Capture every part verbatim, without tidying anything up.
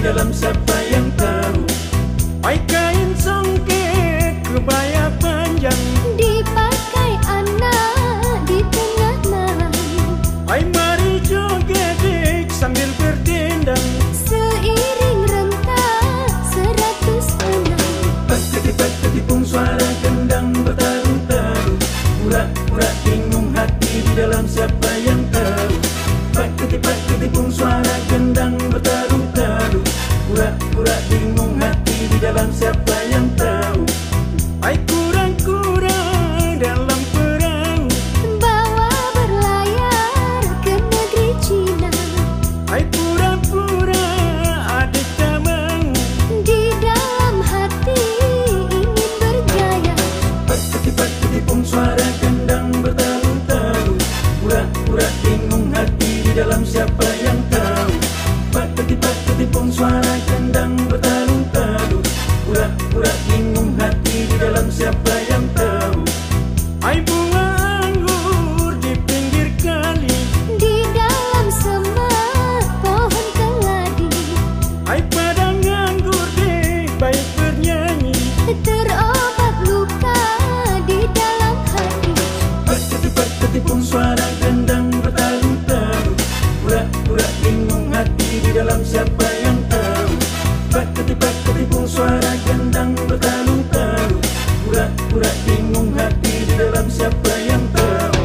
dalam siapa yang tahu. Ai kain songket kebaya panjang dipakai anak di tengah malam. Ai mari joget sambil berdendang Seiring rentak seratus enam. Pati-pati pung suara gendang bertaru-taru. Pura-pura bingung hati di dalam siapa yang tahu. Pati-pati pung suara gendang bertaru-taru. Pura-pura bingung hati di dalam siapa yang tahu. Ai kurang-kurang dalam perahu Bawa berlayar ke negeri Cina. Ai pura-pura ada tamang Di dalam hati ingin bergaya. Pati-pati pung suara gendang bertaru-taru. Pura-pura bingung hati di dalam siapa yang tahu. Pati-pati pung suara gendang bertaru-taru. Pura-pura bingung hati di dalam siapa yang tahu. Ai bunga anggur di pinggir kali. Di dalam semak pohon keladi. Ai padang anggur deh baik bernyanyi. Terobat luka di dalam hati. Pati-pati pung suara gendang bertaru-taru. Pura-pura bingung hati di dalam siapa yang tahu. Pati-pati pung suara gendang bertaru-taru. Pura-pura bingung hati di dalam siapa yang tahu.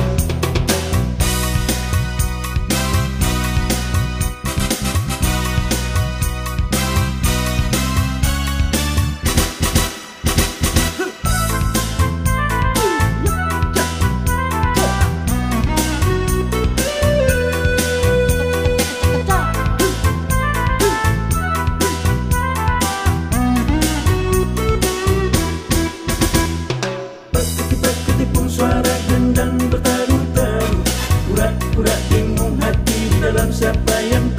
Pati-pati pung suara gendang bertaru-taru. Pura-pura bingung hati di dalam siapa yang